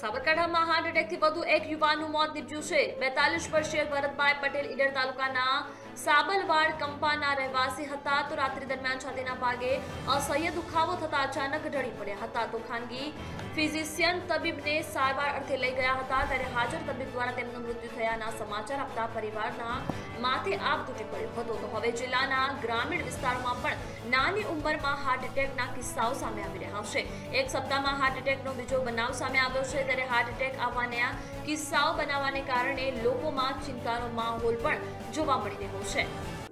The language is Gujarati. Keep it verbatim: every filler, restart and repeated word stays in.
સાબરકાંઠામાં હાર્ટ એટેકથી વધુ એક યુવાનનું મોત નીપજ્યું છે। બેતાલીસ વર્ષીય ભરતભાઈ પટેલ ઈડર તાલુકાના સાબલવાડ કંપાના રહેવાસી હતા તો રાત્રિ દરમિયાન છાતીના ભાગે અસહ્ય દુખાવો થતા અચાનક ઢળી પડ્યા હતા તો ખાનગી ફિઝિશિયન તબીબને સારવાર અર્થે લઈ ગયા હતા ત્યારે હાજર તબીબ દ્વારા તેમનું મૃત્યુ થયાના સમાચાર આપતા પરિવારના માથે આપ તૂટી પડ્યો હતો। તો હવે જિલ્લાના ગ્રામીણ વિસ્તારોમાં પણ નાની ઉંમરમાં હાર્ટ એટેકના કિસ્સાઓ સામે આવી રહ્યા છે। એક સપ્તાહમાં હાર્ટ એટેકનો બીજો બનાવ સામે આવ્યો છે ત્યારે હાર્ટ એટેક આવવાના કિસ્સાઓ બનાવવાને કારણે લોકોમાં ચિંતાનો માહોલ પણ જોવા મળી રહ્યો છે।